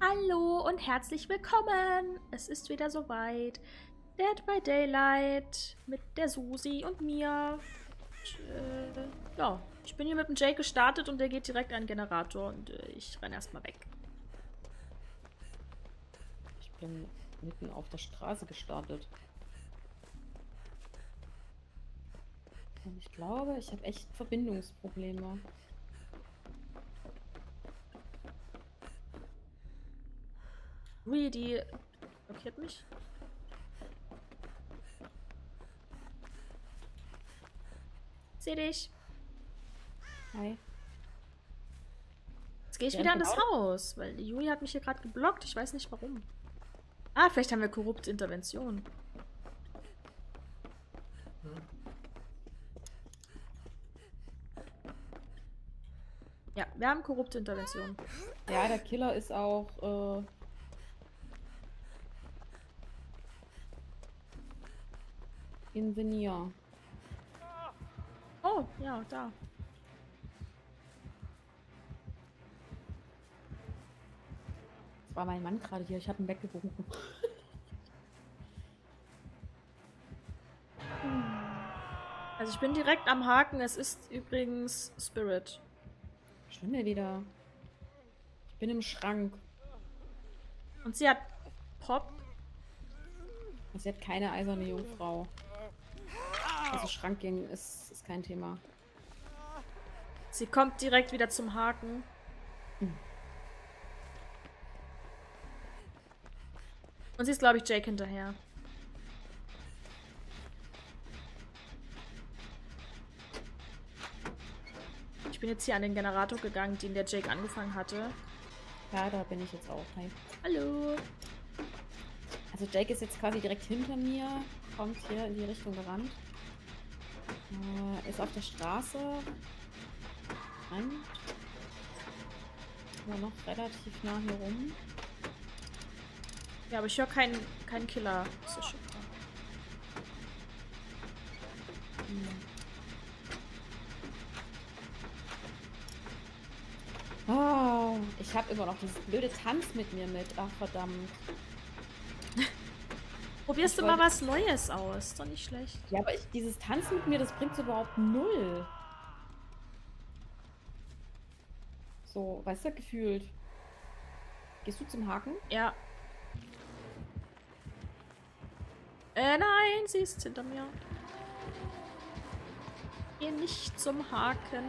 Hallo und herzlich willkommen! Es ist wieder soweit. Dead by Daylight mit der Susi und mir. Ja, ich bin hier mit dem Jake gestartet und der geht direkt an den Generator und ich renne erstmal weg. Ich bin mitten auf der Straße gestartet. Und ich glaube, ich habe echt Verbindungsprobleme. Ui, die blockiert mich. Seh dich. Hi. Jetzt gehe ich wieder an das Haus, weil die Juli hat mich hier gerade geblockt. Ich weiß nicht warum. Ah, vielleicht haben wir korrupte Intervention. Ja, wir haben korrupte Intervention. Ja, der Killer ist auch Ingenieur. Oh, ja, da. Das war mein Mann gerade hier. Ich habe ihn weggerufen. Also ich bin direkt am Haken. Es ist übrigens Spirit. Schon wieder. Ich bin im Schrank. Und sie hat Pop. Sie hat keine eiserne Jungfrau. Also Schrankgängen ist kein Thema. Sie kommt direkt wieder zum Haken. Und sie ist, glaube ich, Jake hinterher. Ich bin jetzt hier an den Generator gegangen, den der Jake angefangen hatte. Ja, da bin ich jetzt auch. Hi. Hallo. Also Jake ist jetzt quasi direkt hinter mir. Kommt hier in die Richtung gerannt. Ist auf der Straße. Rennt. Nur noch relativ nah hier rum. Ja, aber ich höre keinen Killer. Das ist schon klar. Oh, ich habe immer noch dieses blöde Tanz mit mir mit. Ach, verdammt. Probierst du mal was Neues aus. Ist doch nicht schlecht. Ja, aber dieses Tanzen mit mir, das bringt überhaupt null. So, weißt du, gefühlt. Gehst du zum Haken? Ja. Nein, sie ist hinter mir. Geh nicht zum Haken.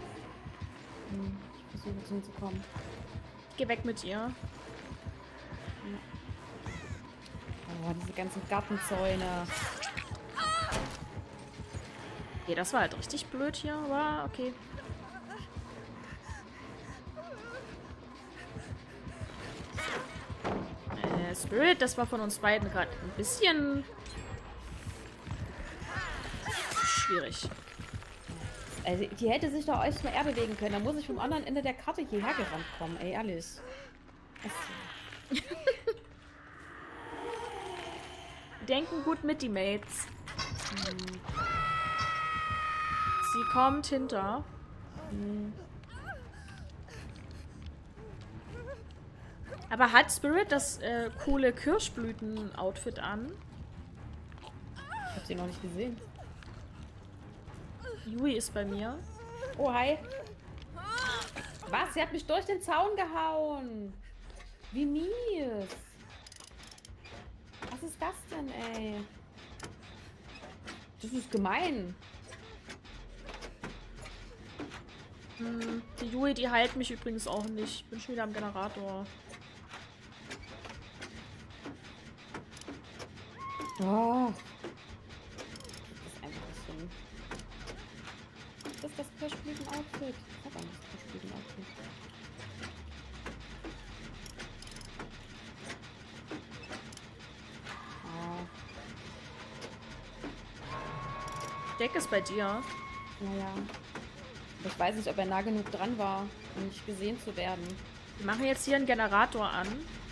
Ich versuche hinzukommen. Ich geh weg mit ihr. Oh, diese ganzen Gartenzäune. Okay, das war halt richtig blöd hier, aber okay. Spirit, das war von uns beiden gerade ein bisschen schwierig. Also, die hätte sich doch euch mal eher bewegen können. Da muss ich vom anderen Ende der Karte hierher gerannt kommen, ey, ehrlich. Denken gut mit, die Mates. Sie kommt hinter. Aber hat Spirit das coole Kirschblüten-Outfit an? Ich hab sie noch nicht gesehen. Yui ist bei mir. Oh, hi. Was? Sie hat mich durch den Zaun gehauen. Wie mies. Was ist das denn, ey? Das ist gemein. Die Yui, die heilt mich übrigens auch nicht. Ich bin schon wieder am Generator. Oh. Das ist einfach nicht hin. Das ist das Kirschblüten-Outfit. Ich hab eigentlich das Kirschblüten-Outfit. Oh. Jack ist bei dir. Naja. Ich weiß nicht, ob er nah genug dran war, um nicht gesehen zu werden. Wir machen jetzt hier einen Generator an.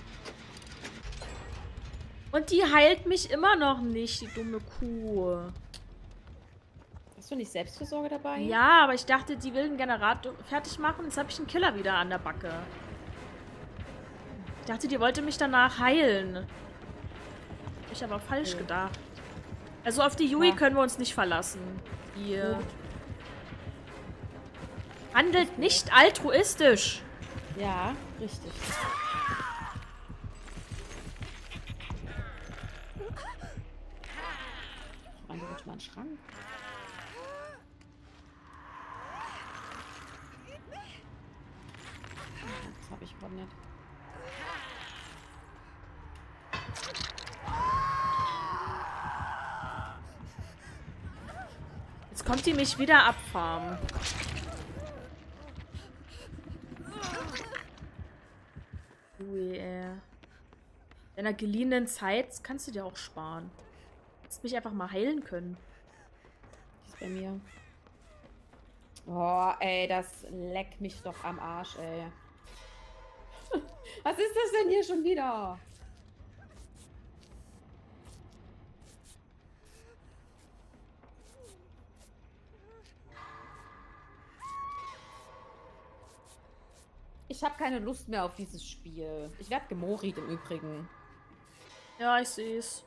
Und die heilt mich immer noch nicht, die dumme Kuh. Hast du nicht Selbstfürsorge dabei? Ja, aber ich dachte, die will den Generator fertig machen. Jetzt habe ich einen Killer wieder an der Backe. Ich dachte, die wollte mich danach heilen. Hab ich aber falsch gedacht. Also auf die Yui können wir uns nicht verlassen. Die handelt nicht altruistisch. Ja, richtig. Reingerutscht mal einen Schrank. Das habe ich wohl nicht. Jetzt kommt die mich wieder abfarmen. Ui, deiner geliehenen Zeit kannst du dir auch sparen. Du hättest mich einfach mal heilen können. Die ist bei mir. Oh, ey, das leckt mich doch am Arsch, ey. Was ist das denn hier schon wieder? Ich habe keine Lust mehr auf dieses Spiel. Ich werde gemorit im Übrigen. Ja, ich sehe es.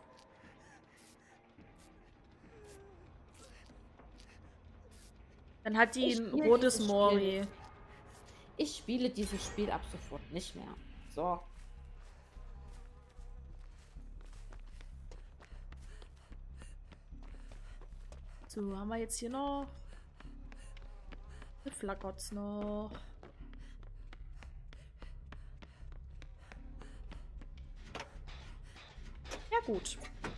Dann hat die ein rotes Mori. Ich spiele dieses Spiel ab sofort nicht mehr. So. So, haben wir jetzt hier noch. Flackert's noch. Ja, gut.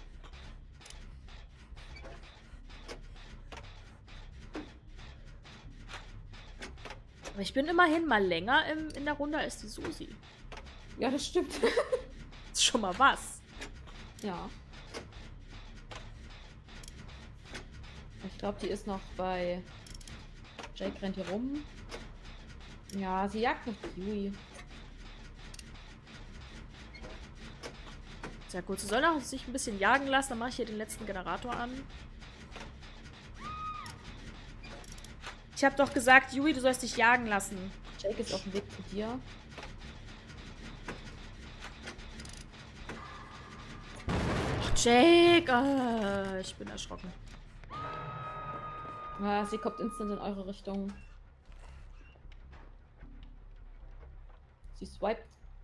Aber ich bin immerhin mal länger in der Runde als die Susi. Ja, das stimmt. Das ist schon mal was. Ja. Ich glaube, die ist noch bei... Jake rennt hier rum. Ja, sie jagt noch die Yui. Sehr gut. Sie soll auch sich ein bisschen jagen lassen. Dann mache ich hier den letzten Generator an. Ich habe doch gesagt, Yui, du sollst dich jagen lassen. Jake ist auf dem Weg zu dir. Ach, Jake! Ich bin erschrocken. Ja, sie kommt instant in eure Richtung. Sie swiped.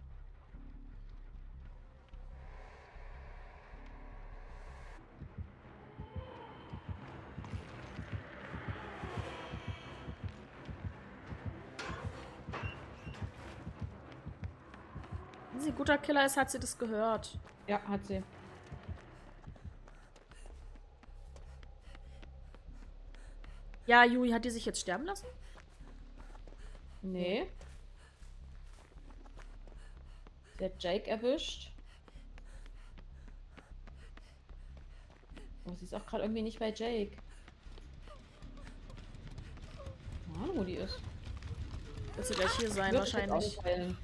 Wenn sie ein guter Killer ist, hat sie das gehört. Ja, hat sie. Ja, Yui, hat die sich jetzt sterben lassen? Nee. Sie hat Jake erwischt. Oh, sie ist auch gerade irgendwie nicht bei Jake. Keine Ahnung, wo die ist. Wird sie gleich hier sein, Würde ich jetzt auch wahrscheinlich. nicht heilen.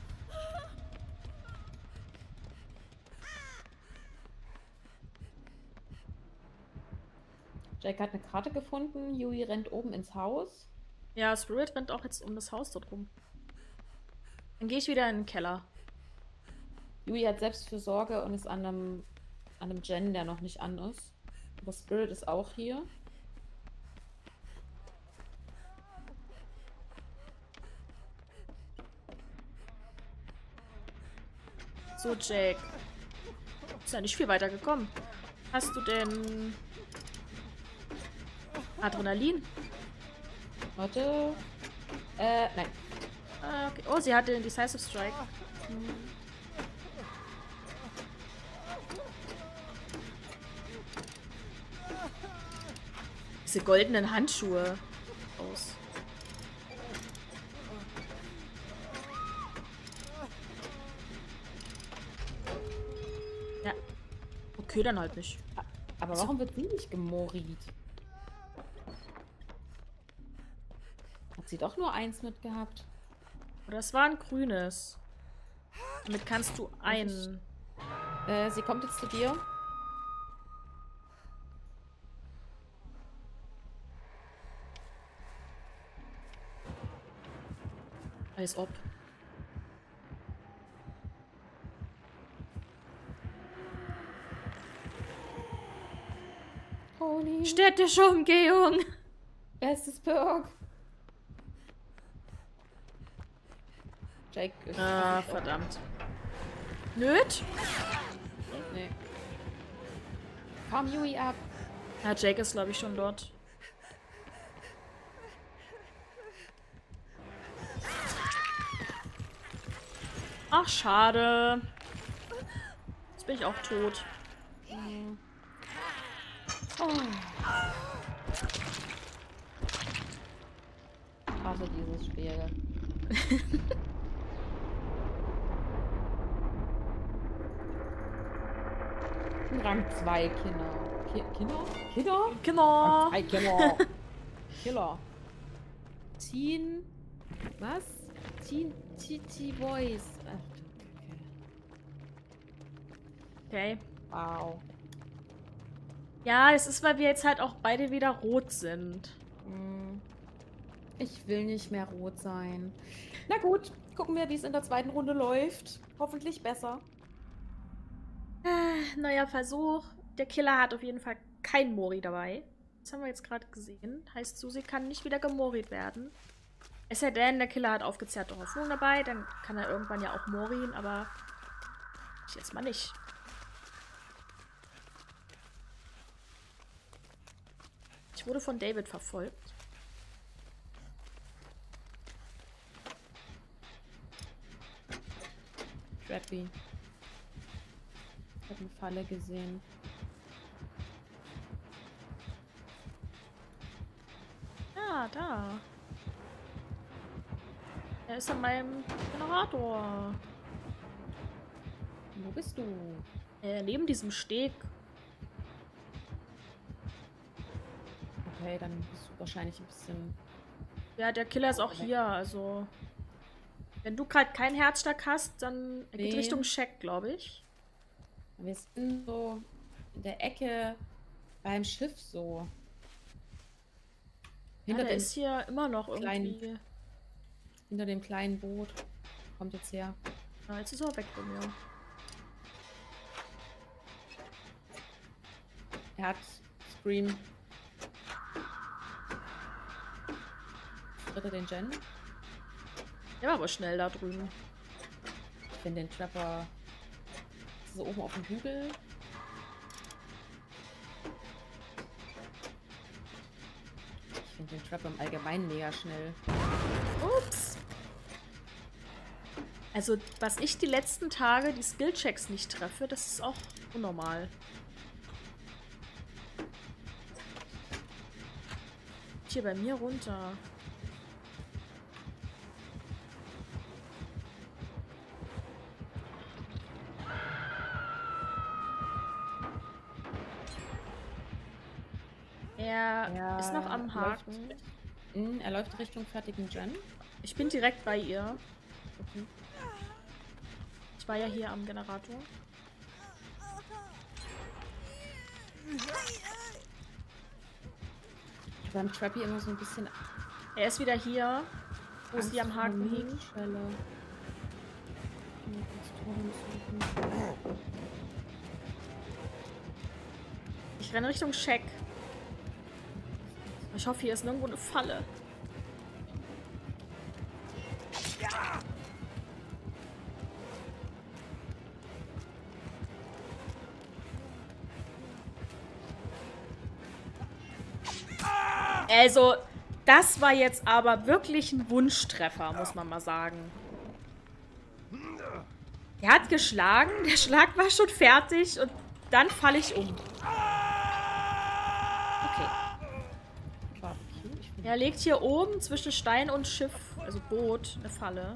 Jake hat eine Karte gefunden. Yui rennt oben ins Haus. Ja, Spirit rennt auch jetzt um das Haus dort rum. Dann gehe ich wieder in den Keller. Yui hat Selbstfürsorge und ist an einem Gen, der noch nicht an ist. Aber Spirit ist auch hier. So, Jake. Ist ja nicht viel weiter gekommen. Hast du denn Adrenalin? Warte. Nein. Okay. Oh, sie hatte den Decisive Strike. Diese goldenen Handschuhe aus. Ja. Okay, dann halt nicht. Aber warum wird sie nicht gemorit? Hat sie doch nur eins mitgehabt? Oder es war ein grünes. Damit kannst du einen. Sie kommt jetzt zu dir. Als ob. Holy. Städtische Umgehung. Bestes Perk. Jake ist... Ah, verdammt. Nöt? Nee. Komm, Yui, ab. Ja, Jake ist, glaube ich, schon dort. Ach, schade. Jetzt bin ich auch tot. Oh. Ich hasse dieses Spiel. Rang 2 Kinder. Kinder? Genau. Rang 2 Kinder. Killer. Teen. Was? Teen Voice. Ach, Okay. wow. Ja, es ist, weil wir jetzt halt auch beide wieder rot sind. Ich will nicht mehr rot sein. Na gut, gucken wir, wie es in der zweiten Runde läuft. Hoffentlich besser. Neuer Versuch. Der Killer hat auf jeden Fall kein Mori dabei. Das haben wir jetzt gerade gesehen. Heißt, Susi kann nicht wieder gemoriert werden. Es sei denn, der Killer hat aufgezehrte Hoffnung dabei. Dann kann er irgendwann ja auch morien, aber jetzt mal nicht. Ich wurde von David verfolgt. Trappy. Ich habe eine Falle gesehen. Ah, da. Er ist an meinem Generator. Wo bist du? Neben diesem Steg. Okay, dann bist du wahrscheinlich ein bisschen... Ja, der Killer ist auch hier, also... Wenn du gerade keinen Herzschlag hast, dann geht Richtung Shack, glaube ich. Wir sind so in der Ecke beim Schiff so. Ja, der ist hier immer noch irgendwie. Hinter dem kleinen Boot. Kommt jetzt her. Ja, jetzt ist er weg von mir. Er hat Scream. Tritt er den Gen? Der war aber schnell da drüben. Ich finde den Trapper so oben auf dem Hügel. Ich finde den Trapper im Allgemeinen mega schnell. Ups. Also, was ich die letzten Tage die Skillchecks nicht treffe, das ist auch unnormal. Hier bei mir runter. Er ist noch am Haken. Er läuft Richtung fertigen Gen. Ich bin direkt bei ihr. Okay. Ich war ja hier am Generator. Ich beim Trappy immer so ein bisschen... Er ist wieder hier, wo sie am Haken hing. Ich renne Richtung Shack. Ich hoffe, hier ist nirgendwo eine Falle. Also, das war jetzt aber wirklich ein Wunschtreffer, muss man mal sagen. Er hat geschlagen, der Schlag war schon fertig und dann falle ich um. Okay. Er legt hier oben zwischen Stein und Schiff, also Boot, eine Falle.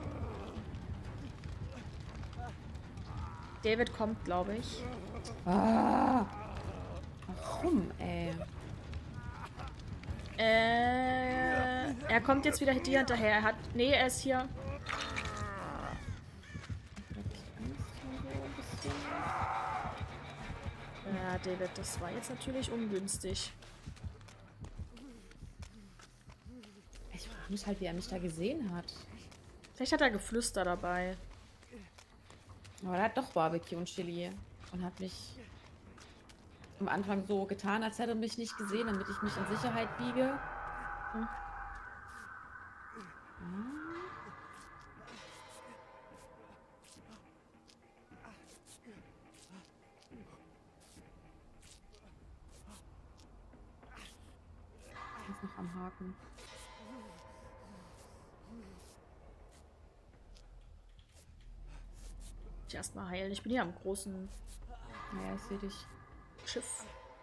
David kommt, glaube ich. Ah, warum, ey? Er kommt jetzt wieder dir hinterher. Er hat... Nee, er ist hier. Ja, David, das war jetzt natürlich ungünstig. Ich frage mich halt, wie er mich da gesehen hat. Vielleicht hat er Geflüster dabei. Aber er hat doch Barbecue und Chili und hat mich am Anfang so getan, als hätte er mich nicht gesehen, damit ich mich in Sicherheit wiege. Hm. Ist noch am Haken. Ich erstmal heilen. Ich bin hier am großen Naja, ich sehe dich. Schiff.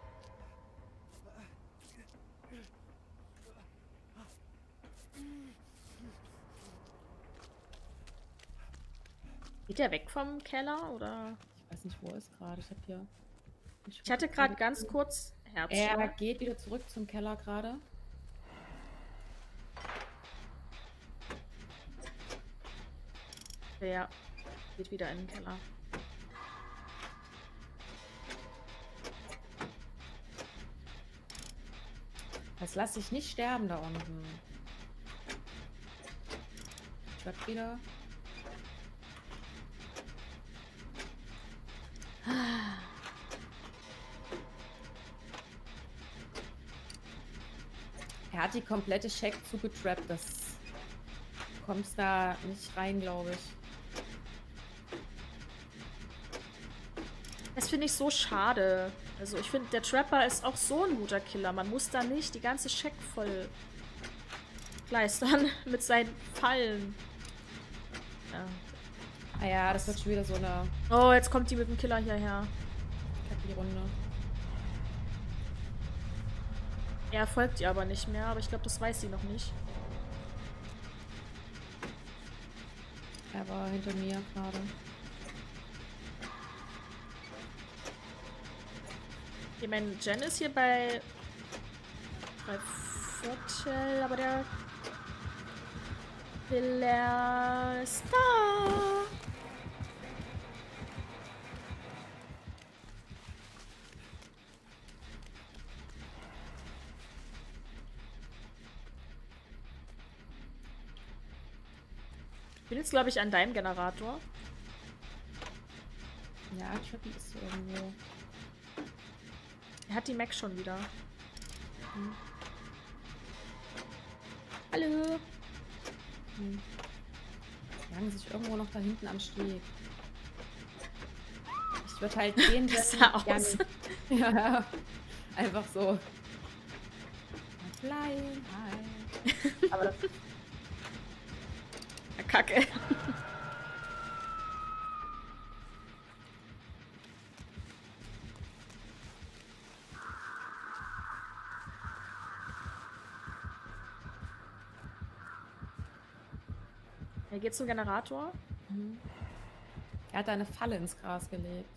Geht der weg vom Keller oder? Ich weiß nicht, wo er ist gerade. Ich habe hier. Ich hatte gerade ganz kurz Er Herzschlag. geht wieder zurück zum Keller gerade. Ja, geht wieder in den Keller. Das lasse ich nicht sterben da unten. Trap wieder. Er hat die komplette Shack zugetrappt. Du kommst da nicht rein, glaube ich. Das finde ich so schade. Also ich finde, der Trapper ist auch so ein guter Killer. Man muss da nicht die ganze Shack voll kleistern mit seinen Fallen. Ja. Ah ja, das wird schon wieder so eine Oh, jetzt kommt die mit dem Killer hierher. Runde. Er folgt ihr aber nicht mehr, aber ich glaube, das weiß sie noch nicht. Er war hinter mir gerade. Ich meine, Jen ist hier bei 3/4, aber der Killer ist da. Ich bin jetzt, glaube ich, an deinem Generator. Ja, Trappy ist so irgendwo. Er hat die Mac schon wieder. Hallo. Die hangen sich irgendwo noch da hinten am Steg. Ich würde halt den Das sah aus. gerne. Ja, einfach so. Fly, hi. Aber das Kacke. Er geht zum Generator. Er hat da eine Falle ins Gras gelegt.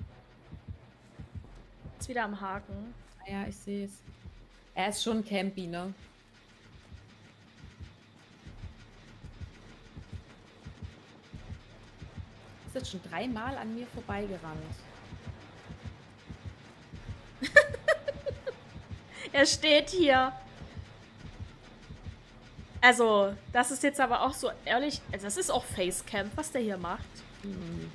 Ist wieder am Haken. Ah ja, ich sehe es. Er ist schon campy, ne? Ist jetzt schon 3-mal an mir vorbeigerannt. Er steht hier. Also, das ist jetzt aber auch so ehrlich. Also, das ist auch Facecamp, was der hier macht. Hm.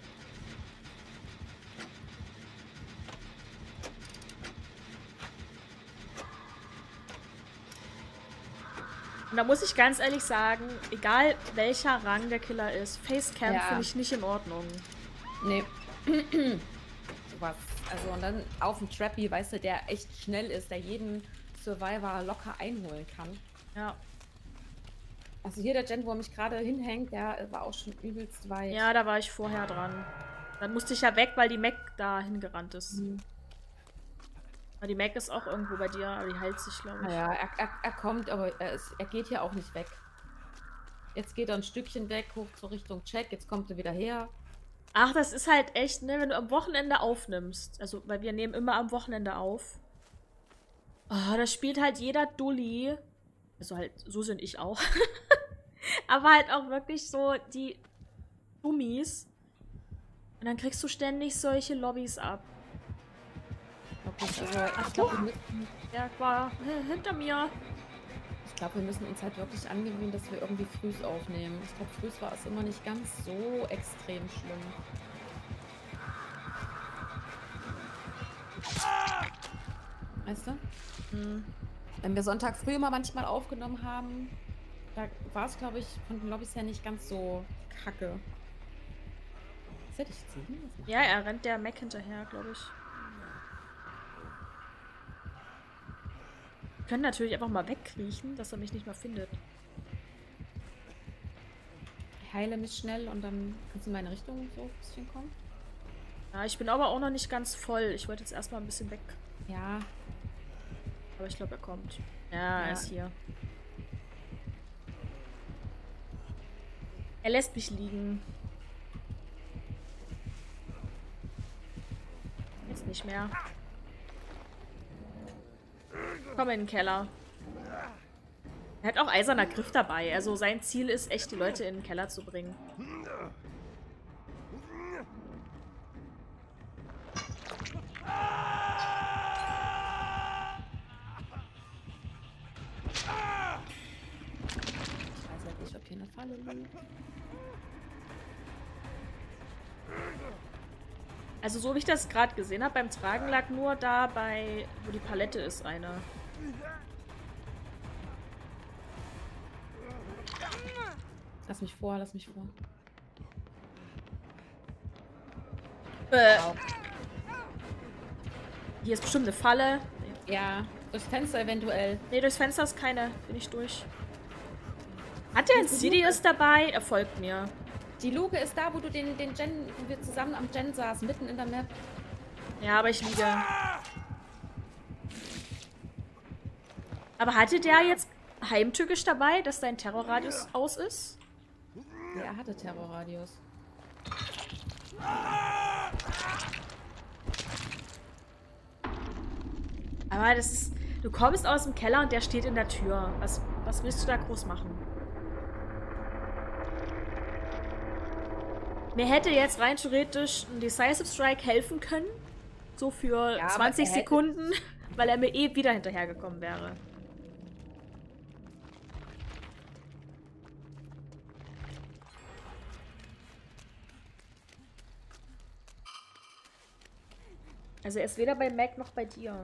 Und da muss ich ganz ehrlich sagen, egal welcher Rang der Killer ist, Facecamp Ja. finde ich nicht in Ordnung. Nee. Sowas. Also und dann auf dem Trappy, weißt du, der echt schnell ist, der jeden Survivor locker einholen kann. Ja. Also hier der Gen, wo er mich gerade hinhängt, der war auch schon übelst weit. Ja, da war ich vorher dran. Dann musste ich ja weg, weil die Mac da hingerannt ist. Mhm. Aber die Mac ist auch irgendwo bei dir, aber die heilt sich, glaube ich. Naja, er kommt, aber er geht hier auch nicht weg. Jetzt geht er ein Stückchen weg, hoch zur Richtung Check, jetzt kommt er wieder her. Ach, das ist halt echt, ne, wenn du am Wochenende aufnimmst. Also, weil wir nehmen immer am Wochenende auf. Oh, da spielt halt jeder Dulli. Also halt, so sind ich auch. Aber halt auch wirklich so die Dummies. Und dann kriegst du ständig solche Lobbys ab. Ich glaube, Der war hinter mir. wir müssen uns halt wirklich angewöhnen, dass wir irgendwie frühs aufnehmen. Ich glaube, frühs war es immer nicht ganz so extrem schlimm. Weißt du? Hm. Wenn wir Sonntag früh immer manchmal aufgenommen haben, da war es, glaube ich, von den Lobbys her nicht ganz so kacke. Was hätte ich jetzt liegen? Was macht Ja, der? er rennt der Mac hinterher, glaube ich. Wir können natürlich einfach mal wegkriechen, dass er mich nicht mehr findet. Ich heile mich schnell und dann kannst du in meine Richtung so ein bisschen kommen. Ja, ich bin aber auch noch nicht ganz voll. Ich wollte jetzt erstmal ein bisschen weg. Ja. Aber ich glaube, er kommt. Ja, er ist hier. Er lässt mich liegen. Jetzt nicht mehr. Komm in den Keller. Er hat auch eiserner Griff dabei. Also sein Ziel ist echt, die Leute in den Keller zu bringen. Ich weiß halt nicht, ob hier eine Falle liegt. Also so wie ich das gerade gesehen habe, beim Tragen lag nur da bei, wo die Palette ist, eine. Lass mich vor, lass mich vor. Wow. Hier ist bestimmt eine Falle. Ja, durchs Fenster eventuell. Nee, durchs Fenster ist keine. Bin ich durch. Hat der ein Sidious dabei? Er folgt mir. Die Luke ist da, wo du den Gen, wo wir zusammen am Gen saßen, mitten in der Map. Ja, aber ich liege. Aber hatte der jetzt heimtückisch dabei, dass dein Terrorradius aus ist? Ja, er hatte Terrorradius. Aber das ist... Du kommst aus dem Keller und der steht in der Tür. Was willst du da groß machen? Mir hätte jetzt rein theoretisch ein Decisive Strike helfen können. So für Ja, 20 Sekunden, weil er mir eh wieder hinterhergekommen wäre. Also er ist weder bei Mac noch bei dir.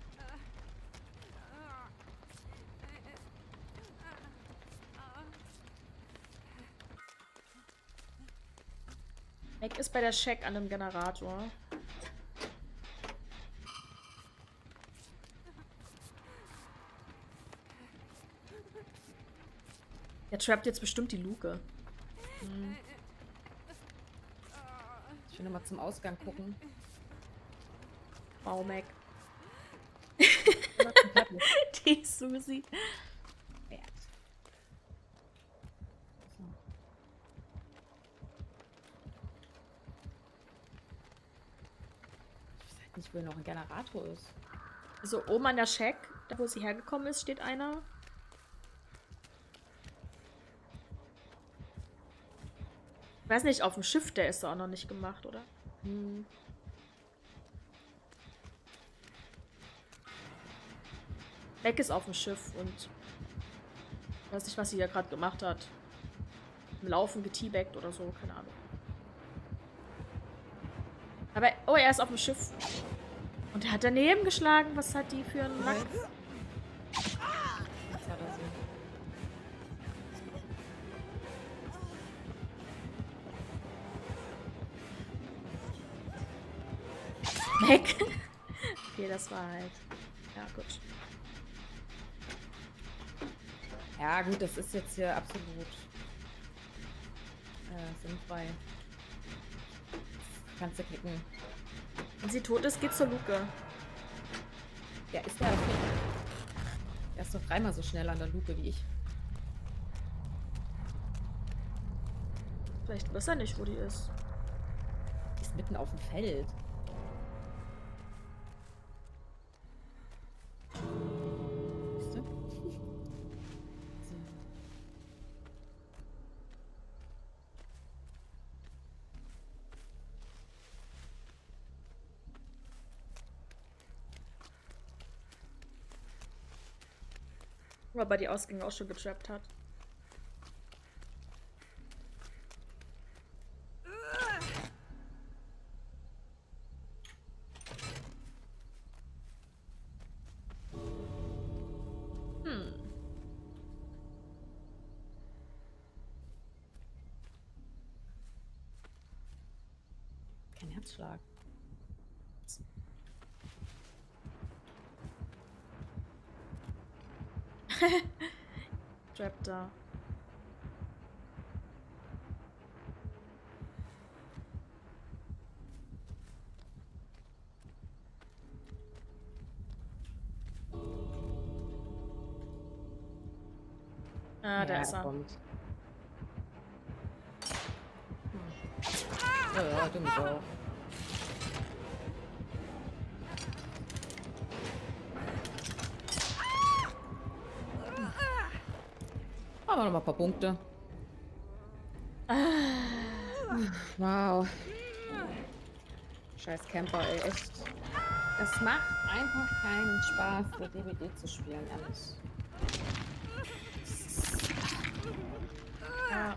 Mac ist bei der Shack an dem Generator. Der trappt jetzt bestimmt die Luke. Hm. Ich will nochmal zum Ausgang gucken. Wow, Mac. Die Susi. Ja. So. Ich weiß halt nicht, wo noch ein Generator ist. Also oben an der Shack, da wo sie hergekommen ist, steht einer. Ich weiß nicht, auf dem Schiff, der ist da auch noch nicht gemacht, oder? Hm. Mac ist auf dem Schiff und ich weiß nicht, was sie da gerade gemacht hat. Im Laufen geteabaggt oder so, keine Ahnung. Aber, oh, er ist auf dem Schiff. Und er hat daneben geschlagen. Was hat die für einen Lack? Was hat er so? Mac. Okay, das war halt... Ja, gut. Ja, gut, das ist jetzt hier absolut sinnfrei. Kannst du klicken. Wenn sie tot ist, geht's zur Luke. Der ist ja okay. Er ist doch dreimal so schnell an der Luke wie ich. Vielleicht weiß er nicht, wo die ist. Die ist mitten auf dem Feld. Siehst du? So. Aber die Ausgänge auch schon getrappt hat. Herzschlag. Trap da. Ah, da ist er. Kommt. Ja, du mich auch. Haben wir noch mal ein paar Punkte. Wow. Scheiß Camper, ey, echt. Es macht einfach keinen Spaß, mit DBD zu spielen, ehrlich. Ja.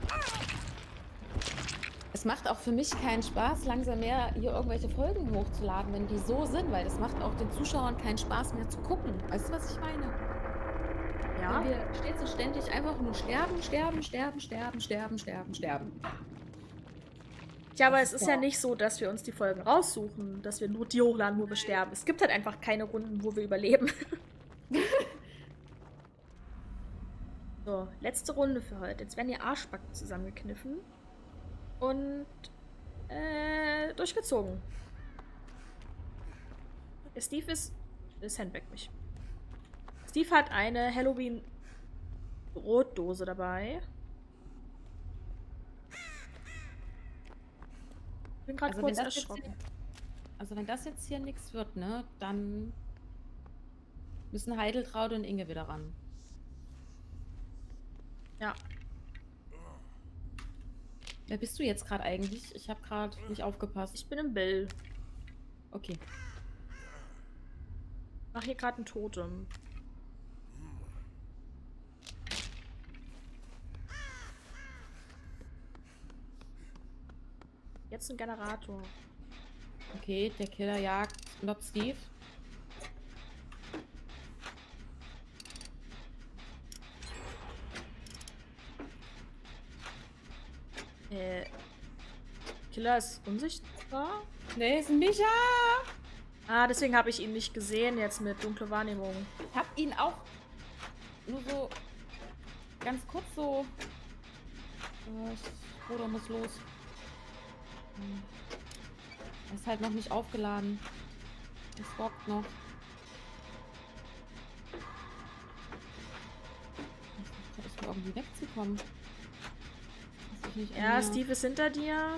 Es macht auch für mich keinen Spaß, langsam mehr hier irgendwelche Folgen hochzuladen, wenn die so sind, weil das macht auch den Zuschauern keinen Spaß mehr zu gucken. Weißt du, was ich meine? Ja. Wenn wir stets und ständig einfach nur sterben. Ja, aber es ist ja nicht so, dass wir uns die Folgen raussuchen, dass wir nur die hochladen, wo wir sterben. Es gibt halt einfach keine Runden, wo wir überleben. So, letzte Runde für heute. Jetzt werden die Arschbacken zusammengekniffen und durchgezogen. Der Steve ist Handbag mich. Steve hat eine Halloween-Brotdose dabei. Ich bin gerade kurz erschrocken. Also wenn das jetzt hier nichts wird, ne, dann müssen Heideltraut und Inge wieder ran. Ja. Wer bist du jetzt gerade eigentlich? Ich habe gerade nicht aufgepasst. Ich bin im Bill. Okay. Ich mache hier gerade ein Totem. Jetzt ein Generator. Okay, der Killer jagt Lob Steve. Killer ist unsichtbar? Nee, ist ein Micha! Ah, deswegen habe ich ihn nicht gesehen jetzt mit dunkler Wahrnehmung. Ich hab ihn auch nur so ganz kurz so. Bruder muss los. Er ist halt noch nicht aufgeladen. Es bockt noch. Ich versuche irgendwie wegzukommen. Ja, Steve ist hinter dir.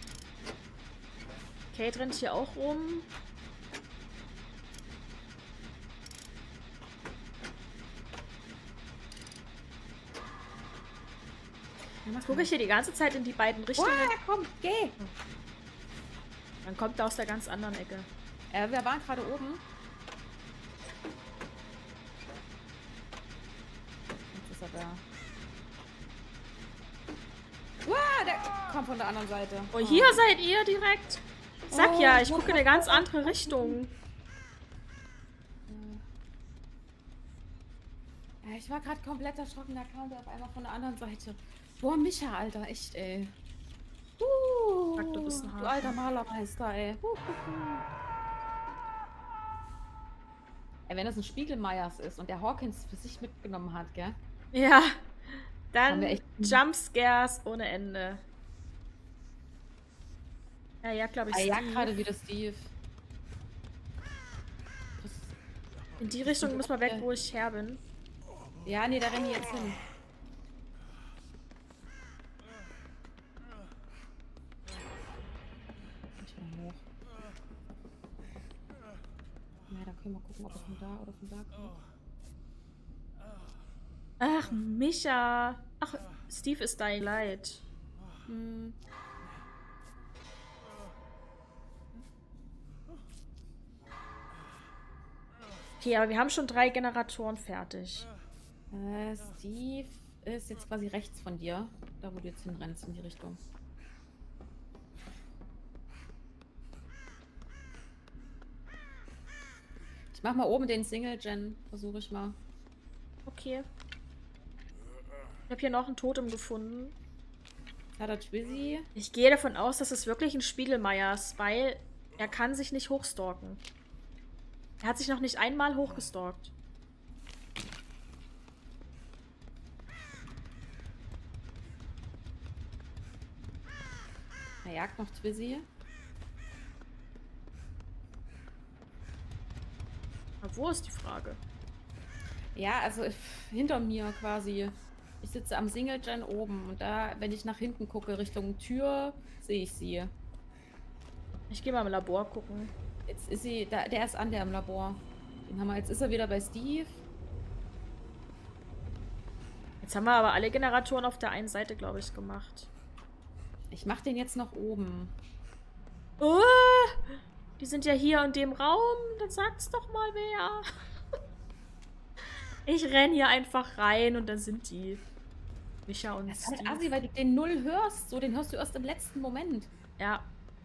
Kate rennt hier auch rum. Jetzt gucke ich hier die ganze Zeit in die beiden Richtungen. Oh, komm, geh! Dann kommt er aus der ganz anderen Ecke. Wir waren gerade oben. Jetzt ist er da. Der kommt von der anderen Seite. Oh, hier seid ihr direkt. Sag ja, ich gucke in eine ganz andere Richtung. Ja, ich war gerade komplett erschrocken, da kam der auf einmal von der anderen Seite. Boah, Micha, Alter, echt, ey. Sag, du bist ein Du Haken. alter Malermeister, ey. Ey, wenn das ein Spiegelmeiers ist und der Hawkins für sich mitgenommen hat, gell? Ja, Haben dann wir echt- Jumpscares ohne Ende. Ja, glaube ich. Er jagt Steve. gerade wieder Steve. In die Richtung muss man weg, wo ich her bin. Ja, nee, da rennen die jetzt hin. Ich mal hoch. Ja, da können wir gucken, ob er von da oder von da kommt. Ach, Micha. Ach, Steve ist Dying Light. Hm. Okay, aber wir haben schon 3 Generatoren fertig. Steve ist jetzt quasi rechts von dir. Da, wo du jetzt hinrennst, in die Richtung. Ich mach mal oben den Single-Gen. Versuche ich mal. Okay. Ich habe hier noch ein Totem gefunden. Hat er Twizzy? Ich gehe davon aus, dass es wirklich ein Spiegelmeier ist, weil er kann sich nicht hochstalken. Er hat sich noch nicht einmal hochgestalkt. Er jagt noch Twizzy. Aber wo ist die Frage? Ja, also hinter mir quasi. Ich sitze am Single-Gen oben und da, wenn ich nach hinten gucke, Richtung Tür, sehe ich sie. Ich gehe mal im Labor gucken. Jetzt ist sie, der ist an der im Labor. Den haben wir, jetzt ist er wieder bei Steve. Jetzt haben wir aber alle Generatoren auf der einen Seite, glaube ich, gemacht. Ich mache den jetzt nach oben. Oh, die sind ja hier in dem Raum. Dann sag's doch mal wer. Ich renn hier einfach rein und dann sind die. Micha und Das ist halt Steve. assi, weil du den null hörst. So, den hörst du erst im letzten Moment. Ja.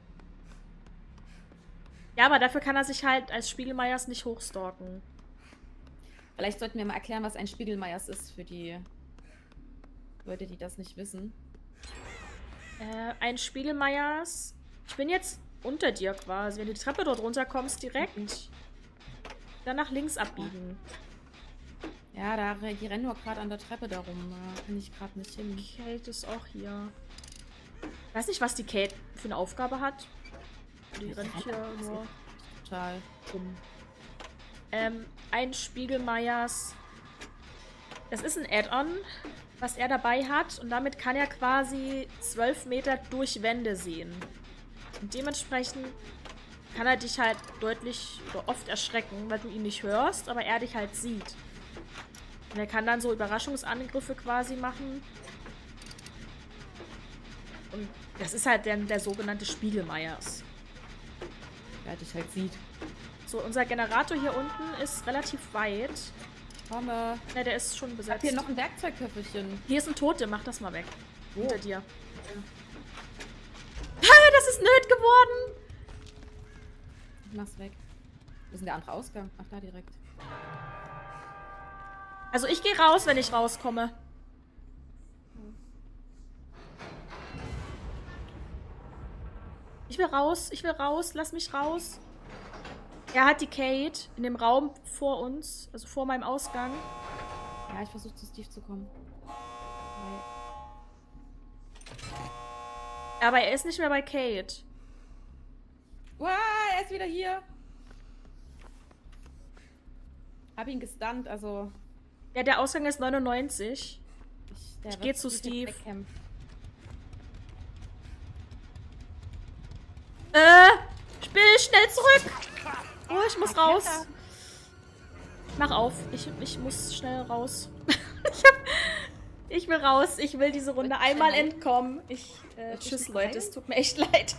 Ja, aber dafür kann er sich halt als Spiegelmeiers nicht hochstalken. Vielleicht sollten wir mal erklären, was ein Spiegelmeiers ist für die Leute, die das nicht wissen. Ein Spiegelmeiers. Ich bin jetzt unter dir quasi. Wenn du die Treppe dort runterkommst, direkt. Dann nach links abbiegen. Ja, die rennen nur gerade an der Treppe darum. Da kann ich gerade nicht hin. Kate ist auch hier. Ich weiß nicht, was die Kate für eine Aufgabe hat. Die rennt hier nur. Total dumm. Ein Spiegelmeiers. Das ist ein Add-on, was er dabei hat. Und damit kann er quasi 12 Meter durch Wände sehen. Und dementsprechend kann er dich halt deutlich oder oft erschrecken, weil du ihn nicht hörst, aber er dich halt sieht. Und er kann dann so Überraschungsangriffe quasi machen. Und das ist halt der sogenannte Spiegelmeiers. Wer dich halt sieht. So, unser Generator hier unten ist relativ weit. Komme. Ne, der ist schon Ich hab besetzt. hier noch ein Werkzeugköfferchen. Hier ist ein Tote, mach das mal weg. Wo? Hinter dir. Ah, das ist nöt geworden! Ich mach's weg. Wo ist denn der andere Ausgang? Ach, da direkt. Also ich gehe raus, wenn ich rauskomme. Ich will raus, lass mich raus. Er hat die Kate in dem Raum vor uns, also vor meinem Ausgang. Ja, ich versuche zu Steve zu kommen. Aber er ist nicht mehr bei Kate. Wow, er ist wieder hier. Hab ihn gestunt, also... Ja, der Ausgang ist 99. Ich gehe zu Steve. Spiel schnell zurück! Oh, ich muss raus. Mach auf. Ich muss schnell raus. Ich will raus. Ich will diese Runde einmal entkommen. Tschüss, Leute. Es tut mir echt leid.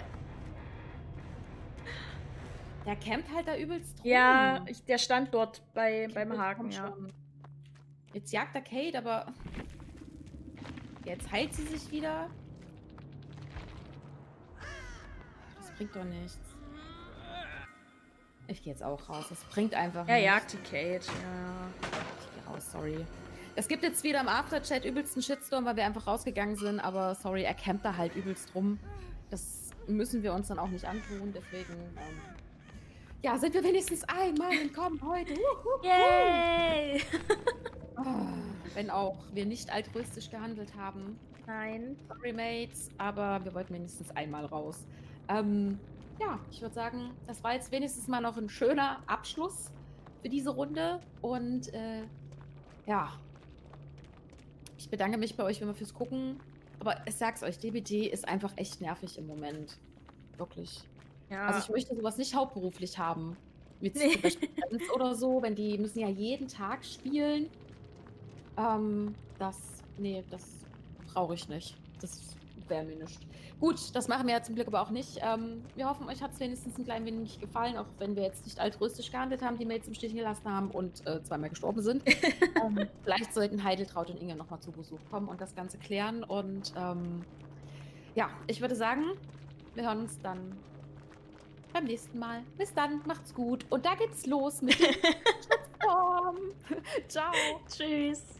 Der campt halt da übelst rum. Ja, der stand dort beim Haken, ja. Jetzt jagt er Kate, aber... Jetzt heilt sie sich wieder. Das bringt doch nichts. Ich gehe jetzt auch raus. Das bringt einfach nichts. Er jagt die Kate, ja. Ich gehe raus, sorry. Es gibt jetzt wieder im Afterchat übelsten Shitstorm, weil wir einfach rausgegangen sind, aber sorry, er campt da halt übelst rum. Das müssen wir uns dann auch nicht antun, deswegen... ja, sind wir wenigstens einmal entkommen heute. Yay! Wenn auch wir nicht altruistisch gehandelt haben. Nein. Sorry, Mates, aber wir wollten wenigstens einmal raus. Ja, ich würde sagen, das war jetzt wenigstens mal noch ein schöner Abschluss für diese Runde. Und ja, ich bedanke mich bei euch immer fürs Gucken. Aber ich sag's euch, DBD ist einfach echt nervig im Moment. Wirklich. Ja. Also ich möchte sowas nicht hauptberuflich haben. Mit Nee. Friends oder so, wenn die müssen ja jeden Tag spielen. Das brauche ich nicht. Das wäre mir nicht. Gut, das machen wir ja zum Glück aber auch nicht. Wir hoffen, euch hat es wenigstens ein klein wenig gefallen, auch wenn wir jetzt nicht altruistisch gehandelt haben, die Mates im Stich gelassen haben und zweimal gestorben sind. Vielleicht sollten Heideltraut und Inge nochmal zu Besuch kommen und das Ganze klären. Und ja, ich würde sagen, wir hören uns dann beim nächsten Mal. Bis dann, macht's gut. Und da geht's los mit dem Shitstorm. Ciao. Tschüss.